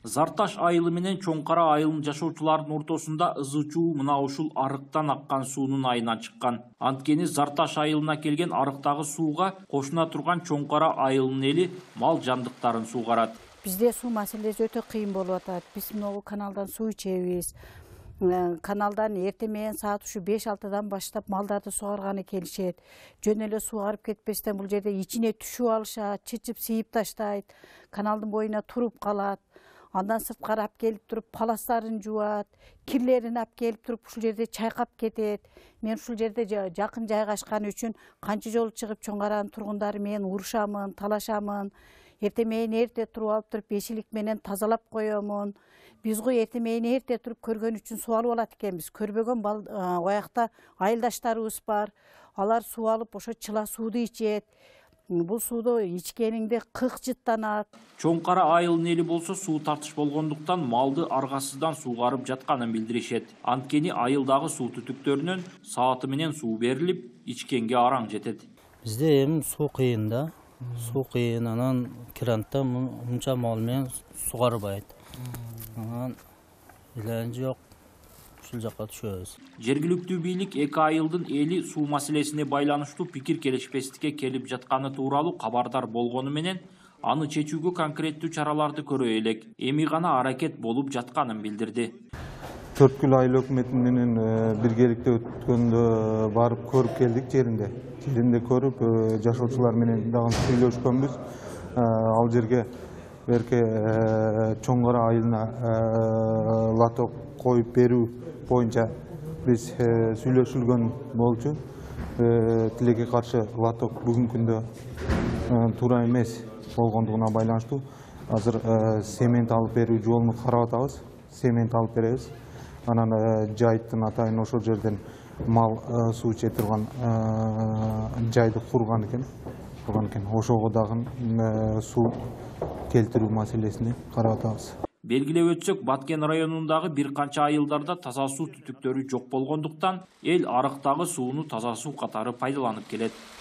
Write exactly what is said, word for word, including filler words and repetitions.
Зарташ айылы менен Чоң Кара айылынын жашоочуларынын ортосунда ызы чуу мына ушул арыктан аккан суунун айынан чыккан. Анткени Зарташ айылына келген арыктагы сууга кошуна турган Чоң Кара айылынын эли мал жандыктарын суугарат. Бизде суу маселеси өтө кыйын болуп атат. Биз могу каналдан суу ичебиз. Каналдан эртең менен саат ушу беш алтыдан баштап малдарды суугарганы келишет. Жөн эле суугарып кетпестен бул жерде ичине түшүп алышат, чычып сыйып таштайт. Каналдын боюна туруп калат. Андан сырткары алып келип туруп паластарын жуат, кирлерин алып келип туруп ушул жерде чайкап кетет. Мен ушул жерде жакын жайгашкан үчүн канча жолу чыгып Чоң Каранын тургундары менен урушамын, талашамын. Эртең менен эрте туруп алып туруп бешилик менен тазалап коёмун. Биз го эртең менен эрте туруп көргөн үчүн суу алып алат экенбиз. Көрбөгөн оякта айылдаштарыбыз бар. Алар суу алып ошо чыла сууду ичет. Бул сууду ичкениңде кык жыттанат. Чоң Кара айылынын эли болсо суу тартыш болгондуктан малды аргасыздан суугарып жатканын билдиришет. Анткени айылдагы суу түтүктөрүнөн сааты менен суу берилип, ичкенге араң жетет. Бизде эми суу кыйын да. Суу кыйын, анан кранттан мынча мал менен суугарбайт. Анан иланчы жок. Ушул жакка түшөбүз. Жергиликтүү бийлик эки айылдын эли суу маселесине байланыштуу пикир келишпестикке келип жатканы тууралуу кабардар болгону менен аны чечүүгө конкреттүү чараларды көрө элек. Эми гана аракет болуп жатканын билдирди. Төрткүл айыл өкмөтү менен биргеликте өткөндө барып көрүп келдик жеринде. Жеринде көрүп жашоочулар менен дагы сүйлөшкөнбүз. Ал жерге берке Чоң Кара айылына лоток коюп берүү боюнча биз сүйлөшүлгөн болчу. Тилекке каршы лоток бүгүнкү күндө туура эмес болгондугуна байланыштуу азыр цемент алып берүү жолун карап атабыз. Цемент алып беребиз. Анан жайыттын атайын ошол жерден мал суу иче турган жайды курган экен. Курган экен. Ошого дагы суу келтирүү маселесин карап атабыз. Белгилеп өтсөк, Баткен районундагы бир канча айылдарда таза суу түтүктөрү жок болгондуктан эл арыктагы сууну таза суу катары пайдаланып келет.